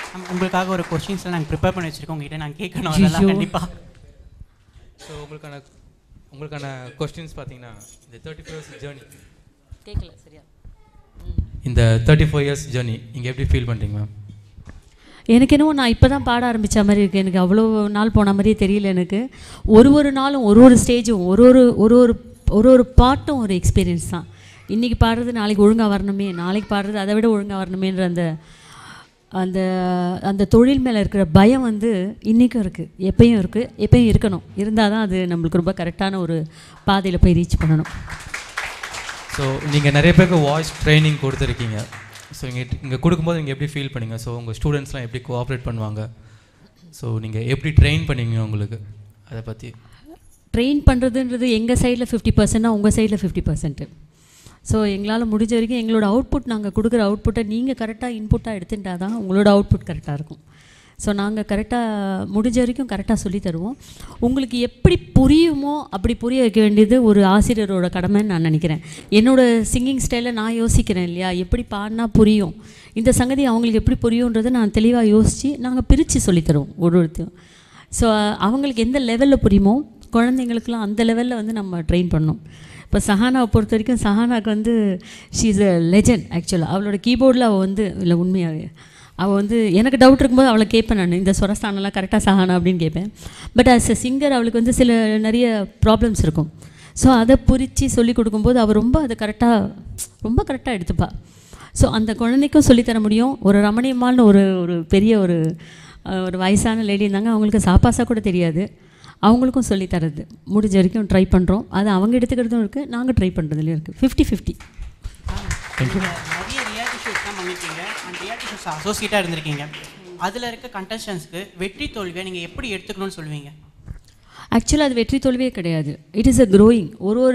உங்களுக்காக ஒரு கொஸ்டின்ஸ்லாம் நாங்கள் ப்ரிப்பேர் பண்ணி வச்சுருக்கோம், உங்ககிட்ட நான் கேட்கணும் அதெல்லாம் கண்டிப்பாக. ஸோ உங்களுக்கான கொஸ்டின்ஸ் பார்த்தீங்கன்னா இந்த 34 இயர்ஸ் ஜேர்னி கேட்கல சரியா, இந்த 34 இயர்ஸ் ஜேர்னி நீங்கள் எப்படி ஃபீல் பண்ணுறீங்க மேம்? எனக்கு என்னவோ நான் இப்போ தான் பாட ஆரம்பித்த மாதிரி இருக்குது. எனக்கு அவ்வளோ நாள் போன மாதிரியே தெரியல. எனக்கு ஒரு நாளும் ஒரு ஸ்டேஜும் ஒரு பாட்டும் ஒரு எக்ஸ்பீரியன்ஸ் தான். இன்றைக்கி பாடுறது நாளைக்கு ஒழுங்காக வரணுமே, நாளைக்கு பாடுறது அதை விட ஒழுங்காக வரணுமேன்ற அந்த தொழில் மேலே இருக்கிற பயம் வந்து இன்றைக்கும் இருக்குது, எப்பயும் இருக்கணும். இருந்தால் தான் அது நம்மளுக்கு ரொம்ப கரெக்டான ஒரு பாதையில் போய் ரீச் பண்ணணும். ஸோ நீங்கள் நிறைய பேருக்கு வாய்ஸ் ட்ரைனிங் கொடுத்துருக்கீங்க. ஸோ இங்கே கொடுக்கும்போது நீங்கள் எப்படி ஃபீல் பண்ணீங்க? ஸோ உங்கள் ஸ்டூடெண்ட்ஸ்லாம் எப்படி கோஆப்ரேட் பண்ணுவாங்க? ஸோ நீங்கள் எப்படி ட்ரெயின் பண்ணீங்க உங்களுக்கு அதை பற்றி? ட்ரெயின் பண்ணுறதுன்றது எங்கள் சைடில் 50%, உங்கள் சைடில் 50%. ஸோ எங்களால் முடிஞ்ச வரைக்கும் எங்களோட அவுட்புட், நாங்கள் கொடுக்குற அவுட்புட்டை நீங்கள் கரெக்டாக இன்புட்டாக எடுத்துட்டா தான் உங்களோட அவுட்புட் கரெக்டாக இருக்கும். ஸோ நாங்கள் கரெக்டாக முடிஞ்ச வரைக்கும் கரெக்டாக சொல்லி தருவோம். உங்களுக்கு எப்படி புரியுமோ அப்படி புரிய வைக்க வேண்டியது ஒரு ஆசிரியரோட கடமைன்னு நான் நினைக்கிறேன். என்னோடய சிங்கிங் ஸ்டைலில் நான் யோசிக்கிறேன் இல்லையா, எப்படி பாடினா புரியும், இந்த சங்கதி அவங்களுக்கு எப்படி புரியுன்றதை நான் தெளிவாக யோசித்து நாங்கள் பிரித்து சொல்லித்தருவோம் ஒருத்தரும். ஸோ அவங்களுக்கு எந்த லெவலில் புரியுமோ குழந்தைங்களுக்குலாம் அந்த லெவலில் வந்து நம்ம ட்ரெயின் பண்ணணும். இப்போ சஹானாவை பொறுத்த வரைக்கும் சஹானாவுக்கு வந்து ஷீ இஸ் அ லெஜண்ட். ஆக்சுவலாக அவளோட கீபோர்டில் அவள் வந்து இல்லை உண்மையாகவே அவள் வந்து எனக்கு டவுட் இருக்கும்போது அவளை கேட்பேன் நான், இந்த ஸ்வரஸ்தானெல்லாம் கரெக்டாக சஹானா அப்படின்னு கேட்பேன். பட் ஆஸ் எ சிங்கர் அவளுக்கு வந்து நிறைய ப்ராப்ளம்ஸ் இருக்கும். ஸோ அதை புரித்து சொல்லிக் கொடுக்கும்போது அவள் ரொம்ப கரெக்டாக எடுத்துப்பாள். ஸோ அந்த குழந்தைக்கும் சொல்லித்தர முடியும். ஒரு ரமணியம்மான்னு ஒரு பெரிய ஒரு வயசான லேடி இருந்தாங்க, அவங்களுக்கு சாப்பாசா கூட தெரியாது. அவங்களுக்கும் சொல்லித்தரது முடிஞ்ச வரைக்கும் ட்ரை பண்ணுறோம். அது அவங்க எடுத்துக்கிறதும் இருக்குது, நாங்கள் ட்ரை பண்ணுறதுலையும் இருக்குது. 50-50. நிறைய ரியாலிட்டி ஷோஸ்லாம் பண்ணியிருக்கீங்க, அந்த ரியாலிட்டி ஷோஸ் அசோசியேட்டாக இருந்திருக்கீங்க. அதில் இருக்க கண்டஸ்டன்ஸ்க்கு வெற்றி தோல்வியை நீங்கள் எப்படி எடுத்துக்கணும்னு சொல்லுவீங்க? ஆக்சுவலாக அது வெற்றி தோல்வியே கிடையாது. It is a growing.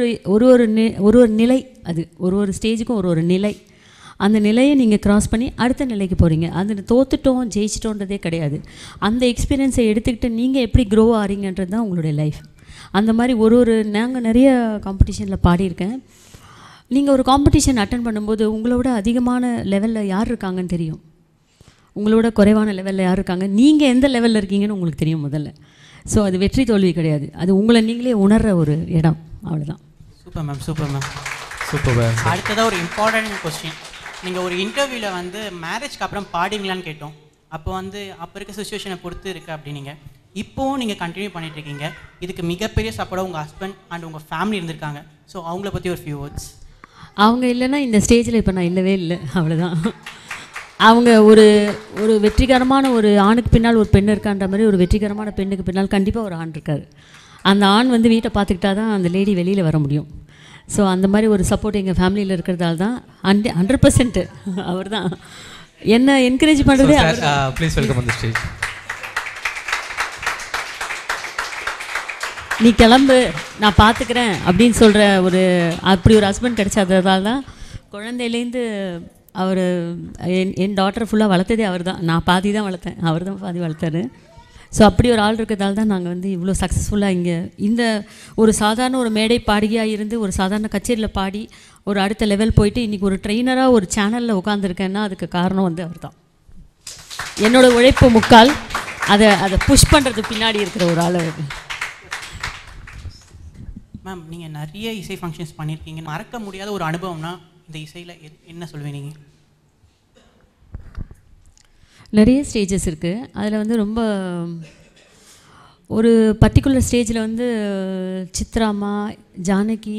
ஒரு நிலை, அது ஒரு ஸ்டேஜுக்கும் ஒரு நிலை. அந்த நிலையை நீங்கள் க்ராஸ் பண்ணி அடுத்த நிலைக்கு போகிறீங்க. அது தோத்துட்டோம் ஜெயிச்சிட்டோன்றதே கிடையாது. அந்த எக்ஸ்பீரியன்ஸை எடுத்துக்கிட்டு நீங்கள் எப்படி க்ரோ ஆகிறீங்கன்றது தான் உங்களுடைய லைஃப். அந்த மாதிரி நாங்கள் நிறைய காம்படிஷனில் பாடியிருக்கேன். நீங்கள் ஒரு காம்படிஷன் அட்டன் பண்ணும்போது உங்களோட அதிகமான லெவலில் யார் இருக்காங்கன்னு தெரியும், உங்களோட குறைவான லெவலில் யார் இருக்காங்க, நீங்கள் எந்த லெவலில் இருக்கீங்கன்னு உங்களுக்கு தெரியும் முதல்ல. ஸோ அது வெற்றி தோல்வி கிடையாது, அது உங்களை நீங்களே உணர்கிற ஒரு இடம், அவ்வளோதான். Super ma'am, super ma'am, super ma'am. அடுத்ததாக ஒரு இம்பார்ட்டன்ட் கொஸ்டின். நீங்கள் ஒரு இன்டர்வியூவில் வந்து மேரேஜ்க்கு அப்புறம் பாடிங்களான்னு கேட்டோம். அப்போ வந்து அப்போ இருக்க சுச்சுவேஷனை பொறுத்து இருக்குது அப்படின்னீங்க. இப்போவும் நீங்கள் கண்டினியூ பண்ணிகிட்ருக்கீங்க. இதுக்கு மிகப்பெரிய சப்போர்ட்டாக உங்கள் ஹஸ்பண்ட் அண்ட் உங்கள் ஃபேமிலி இருந்திருக்காங்க. ஸோ அவங்கள பற்றி ஒரு ஃபியூ வேர்ட்ஸ். அவங்க இல்லைன்னா இந்த ஸ்டேஜில் இப்போ நான் இல்லவே இல்லை, அவ்வளோதான். அவங்க ஒரு வெற்றிகரமான ஒரு ஆணுக்கு பின்னால் ஒரு பெண் இருக்கான்ற மாதிரி ஒரு வெற்றிகரமான பெண்ணுக்கு பின்னால் கண்டிப்பாக ஒரு ஆண் இருக்கார். அந்த ஆண் வந்து வீட்டை பார்த்துக்கிட்டா தான் அந்த லேடி வெளியில் வர முடியும். ஸோ அந்த மாதிரி ஒரு சப்போர்ட் எங்கள் ஃபேமிலியில் இருக்கிறதால தான் 100% அவர் தான் என்ன என்கரேஜ் பண்ணுறதே. Please welcome on the stage. நீ கிளம்பு நான் பார்த்துக்கிறேன் அப்படின்னு சொல்கிற அப்படி ஒரு ஹஸ்பண்ட் கிடைச்சதால தான் குழந்தையிலேருந்து அவர் என் டாட்டரை ஃபுல்லாக வளர்த்ததே அவர் தான். நான் பாதி தான் வளர்த்தேன், அவர் தான் பாதி வளர்த்தாரு. ஸோ அப்படி ஒரு ஆள் இருக்கிறதால தான் நாங்கள் வந்து இவ்வளோ சக்ஸஸ்ஃபுல்லாக இங்கே இந்த ஒரு சாதாரண ஒரு மேடை பாடியாக இருந்து ஒரு சாதாரண கச்சேரியில் பாடி ஒரு அடுத்த லெவல் போயிட்டு இன்றைக்கி ஒரு ட்ரெயினராக ஒரு சேனலில் உட்காந்துருக்கேன்னா அதுக்கு காரணம் வந்து அவர் தான். என்னோடய உழைப்பு முக்கால், அதை புஷ் பண்ணுறது பின்னாடி இருக்கிற ஒரு ஆள் அவர். மேம், நீங்கள் நிறைய இசை ஃபங்க்ஷன்ஸ் பண்ணியிருக்கீங்க. மறக்க முடியாத ஒரு அனுபவம்னா இந்த இசையில் என்ன சொல்லுவீங்க நீங்கள்? நிறைய ஸ்டேஜஸ் இருக்குது. அதில் வந்து ரொம்ப ஒரு பர்டிகுலர் ஸ்டேஜில் வந்து சித்ராமா, ஜானகி,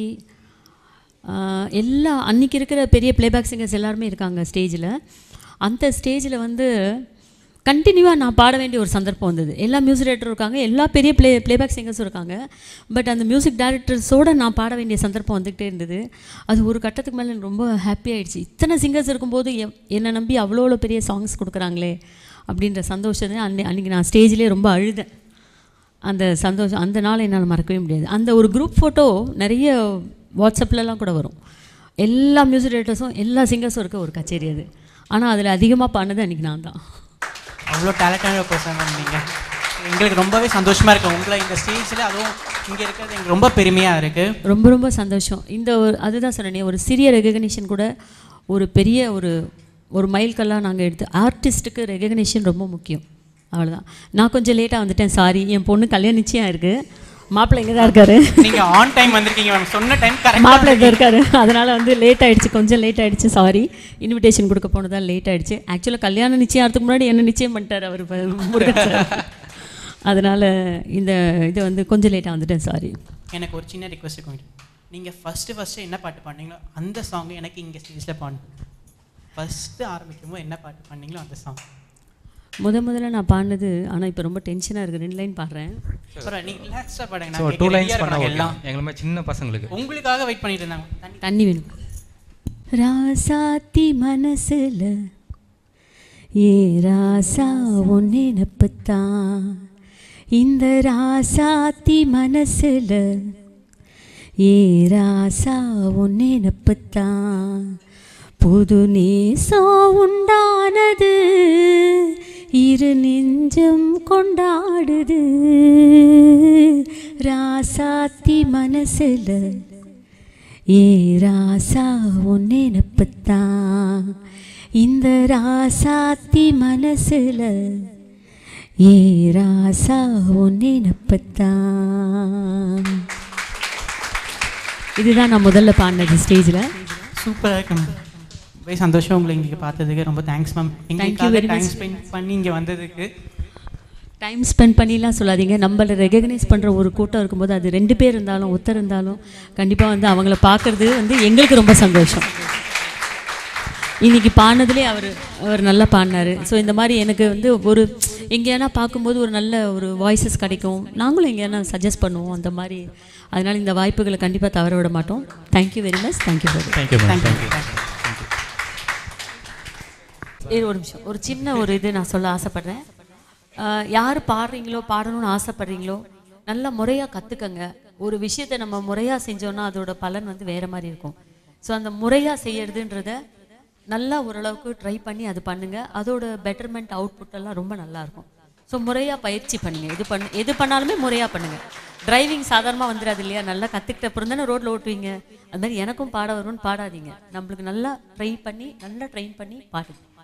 எல்லா அன்றைக்கி இருக்கிற பெரிய ப்ளேபேக் சிங்கர்ஸ் எல்லாருமே இருக்காங்க ஸ்டேஜில். அந்த ஸ்டேஜில் வந்து கண்டினியூவாக நான் பாட வேண்டிய ஒரு சந்தர்ப்பம் வந்தது. எல்லா மியூசிக் டைரக்டரும் இருக்காங்க, எல்லா பெரிய ப்ளேபேக் சிங்கர்ஸும் இருக்காங்க. பட் அந்த மியூசிக் டைரக்டர்ஸோடு நான் பாட வேண்டிய சந்தர்ப்பம் வந்துக்கிட்டே இருந்தது. அது ஒரு கட்டத்துக்கு மேலே எனக்கு ரொம்ப ஹாப்பி ஆகிடுச்சு. இத்தனை சிங்கர்ஸ் இருக்கும்போது என்னை நம்பி அவ்வளோ பெரிய சாங்ஸ் கொடுக்குறாங்களே அப்படின்ற சந்தோஷத்தை அன்றைக்கி நான் ஸ்டேஜ்லேயே ரொம்ப அழுதேன். அந்த சந்தோஷம், அந்த நாள் என்னால் மறக்கவே முடியாது. அந்த ஒரு குரூப் ஃபோட்டோ நிறைய வாட்ஸ்அப்லலாம் கூட வரும். எல்லா மியூசிக் டைரக்டர்ஸும் எல்லா சிங்கர்ஸும் இருக்க ஒரு கச்சேரி அது. ஆனால் அதில் அதிகமாக பாடினது அன்றைக்கி நான் தான். அவ்வளோ டேலண்டான ஒரு பர்சன் நீங்கள். எங்களுக்கு ரொம்பவே சந்தோஷமாக இருக்குது உங்களை இந்த ஸ்டேஜில், அதுவும் இங்கே இருக்கிறது எங்களுக்கு ரொம்ப பெருமையாக இருக்குது. ரொம்ப ரொம்ப சந்தோஷம். அதுதான் சொன்னேன், ஒரு சிறிய ரெகக்னிஷன் கூட ஒரு பெரிய ஒரு மைல்கல்லாக நாங்கள் எடுத்து ஆர்டிஸ்ட்டுக்கு ரெகக்னேஷன் ரொம்ப முக்கியம். அவ்வளோதான். நான் கொஞ்சம் லேட்டாக வந்துட்டேன், சாரி. என் பொண்ணு கல்யாணம் நிச்சயம் இருக்குது, மாப்பிள்ளை இங்கே தான் இருக்காரு. நீங்கள் ஆன் டைம் வந்திருக்கீங்க மேம், சொன்ன டைம் கரெக்ட். மாப்பிள்ளை இங்கே இருக்காரு, அதனால் வந்து லேட் ஆகிடுச்சு, கொஞ்சம் லேட் ஆகிடுச்சு, சாரி. இன்விடேஷன் கொடுக்க போனதால் லேட் ஆகிடுச்சு. ஆக்சுவலாக கல்யாணம் நிச்சயத்துக்கு முன்னாடி என்ன நிச்சயம் பண்ணிட்டார் அவர் முருகன் சார். அதனால் இந்த இது வந்து கொஞ்சம் லேட்டாக வந்துட்டேன், சாரி. எனக்கு ஒரு சின்ன ரிக்வெஸ்ட் இருக்கும். நீங்கள் ஃபஸ்ட்டு என்ன பாட்டு பண்ணீங்களோ அந்த சாங் எனக்கு இங்கே ஸ்டேஜில் பாடணும். ஃபஸ்ட்டு ஆரம்பிக்கும்போது என்ன பாட்டு பண்ணீங்களோ அந்த சாங் முதல்ல நான் பாடினது. ஆனால் இப்போ ரொம்ப டென்ஷனாக இருக்குது, 2 லைன் பாடுறேன். நீங்கள் ரிலாக்ஸாக பாடுங்க. 2 லைன்ஸ் பண்ண எல்லாம் எங்களுமே சின்ன பசங்களுக்கு உங்களுக்காக வெயிட் பண்ணிட்டு இருந்தாங்க. தண்ணி வேணும். ராசாத்தி மனசுல ஏ ராசா ஒன்னே நப்பத்தான், இந்த ராசாத்தி மனசுல ஏ ராசா ஒன்னே நப்பத்தான், புது நேசம் உண்டானது இரு நெஞ்சம் கொண்டாடுது, ராசாத்தி மனசுல ஏ ராசா ஒன்னே நப்பத்தான், இந்த ராசாத்தி மனசுல ஏ ராசா ஒன்னே நப்பத்தான். இதுதான் நான் முதல்ல பாடினது ஸ்டேஜில். சூப்பராக இருக்கு மேம், ரொம்ப சந்தோஷம் உங்களை இங்கே பார்த்ததுக்கு. ரொம்ப தேங்க்ஸ் மேம், எங்களுக்காக டைம் ஸ்பெண்ட் பண்ணி இங்கே வந்ததுக்கு. டைம் ஸ்பெண்ட் பண்ணிலாம் சொல்லாதீங்க, நம்மளை ரெகக்னைஸ் பண்ணுற ஒரு கூட்டம் இருக்கும்போது அது 2 பேர் இருந்தாலும் ஒருத்தர் இருந்தாலும் கண்டிப்பாக வந்து அவங்கள பார்க்குறது வந்து எங்களுக்கு ரொம்ப சந்தோஷம். இன்றைக்கி பாடினதுலேயே அவர் நல்லா பாடினார். ஸோ இந்த மாதிரி எனக்கு வந்து ஒரு எங்கேயானா பார்க்கும்போது ஒரு நல்ல ஒரு வாய்ஸஸ் கிடைக்கும், நாங்களும் எங்கேயானா சஜஸ்ட் பண்ணுவோம் அந்த மாதிரி. அதனால் இந்த வாய்ப்புகளை கண்டிப்பாக தவற விட மாட்டோம். Thank you very much. Thank you very much. ஒரு நிமிஷம், ஒரு சின்ன ஒரு இது நான் சொல்ல ஆசைப்பட்றேன். யார் பாடுறீங்களோ பாடணும்னு ஆசைப்பட்றீங்களோ நல்லா முறையாக கற்றுக்கங்க. ஒரு விஷயத்தை நம்ம முறையாக செஞ்சோன்னா அதோட பலன் வந்து வேறு மாதிரி இருக்கும். ஸோ அந்த முறையாக செய்யறதுன்றத நல்லா ஓரளவுக்கு ட்ரை பண்ணி அது பண்ணுங்கள். அதோட பெட்டர்மெண்ட் அவுட்புட்டெல்லாம் ரொம்ப நல்லாயிருக்கும். ஸோ முறையாக பயிற்சி பண்ணுங்கள். எது பண்ணாலுமே முறையாக பண்ணுங்கள். டிரைவிங் சாதாரணமாக வந்துடாது இல்லையா, நல்லா கற்றுக்கிட்ட அப்புறம் தானே ரோட்டில் ஓட்டுவீங்க. அது மாதிரி எனக்கும் பாட வரும்னு பாடாதீங்க, நம்மளுக்கு நல்லா ட்ரெயின் பண்ணி பாடுங்க.